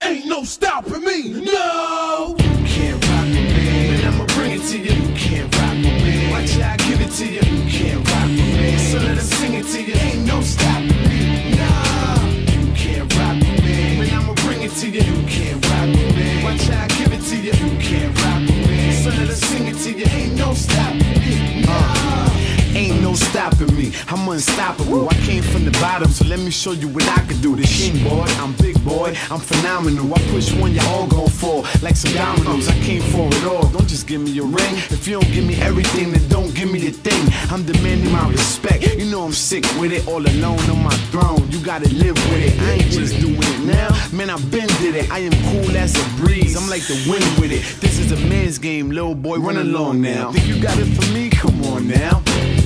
ain't no stopping me. No, you can't rock with me, and I'ma bring it to you. You can't rock with me. Watch how I give it to you. You can't rock with me. So let us sing it to you. Ain't no stopping me. Nah, you can't rock with me, and I'ma bring it to you. You can't rock with me. Watch how I give it to you. You can't rock with me. So let us sing it to you. Ain't no stopping me. Nah. Ain't no stopping me, I'm unstoppable. I came from the bottom, so let me show you what I can do. The king boy, I'm big boy, I'm phenomenal. I push one, y'all all gon' fall like some dominoes. I came for it all, don't just give me a ring. If you don't give me everything, then don't give me the thing. I'm demanding my respect, you know I'm sick with it. All alone on my throne, you gotta live with it. I ain't just doing it now, man, I've been did it. I am cool as a breeze, I'm like the wind with it. This is a man's game, little boy, run along now. Think you got it for me? Come on now.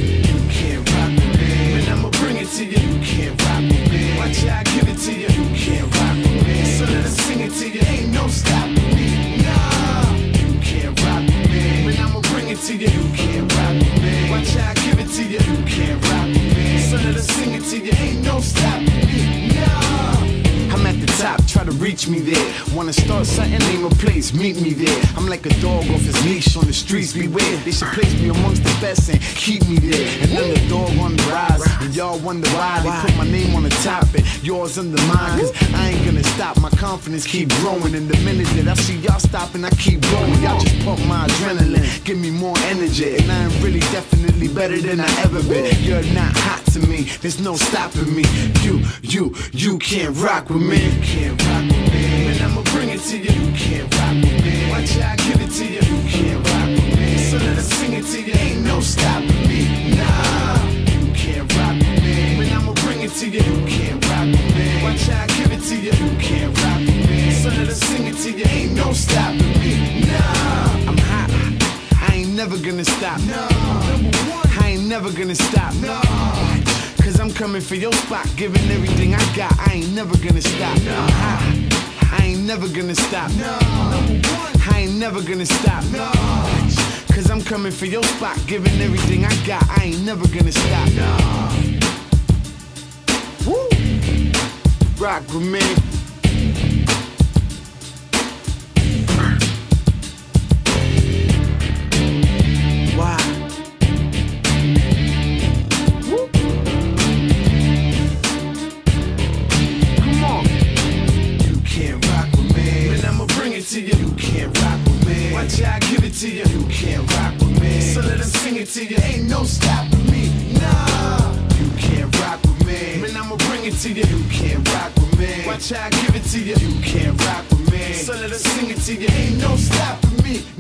To you, you can't rock with me. Watch how I give it to you. You can't rock with me. So let us sing it to you. Ain't no stopping me. Nah, you can't rock with me. But I'ma bring it to you. You can't rock with me. Watch how I give it to you. You can't rock with me. So let us sing it to you. Ain't no stopping me. Nah. I'm at the top, try to reach me there. Wanna start something, name a place, meet me there. I'm like a dog off his leash on the streets, beware. They should place me amongst the best and keep me there. And I'm the dog on the rise, and y'all wonder why they put my name on the top and yours under mine. Cause I ain't gonna stop, my confidence keep growing. And the minute that I see y'all stopping, I keep going. Y'all just pump my adrenaline, give me more energy. And I am really definitely better than I ever been. You're not hot to me, there's no stopping me. You can't rock with me. You can't rock with me, and I'ma bring it to you. You can't rock with me. Watch how I give it to you. You can't rock with me. So let us sing it to you. Ain't no stopping me. Nah, you can't rock with me, and I'ma bring it to you. You can't rock with me. Watch how I give it to you. You can't rock with me. So let us sing it to you. Ain't no stopping me. Nah, I'm hot. I ain't never gonna stop. No, I ain't never gonna stop. No. Cause I'm coming for your spot, giving everything I got. I ain't never gonna stop. No. I'm high. I ain't never gonna stop. No. I ain't never gonna stop. No. Cause I'm coming for your spot, giving everything I got. I ain't never gonna stop. No. Woo. Rock with me. To you. You can't rock with me. Watch how I give it to you. You can't rock with me. So let us sing it to you. Ain't no stopping me. Nah, you can't rock with me. Man, I'ma bring it to you. You can't rock with me. Watch how I give it to you. You can't rock with me. So let us sing it to you. Ain't no stopping me.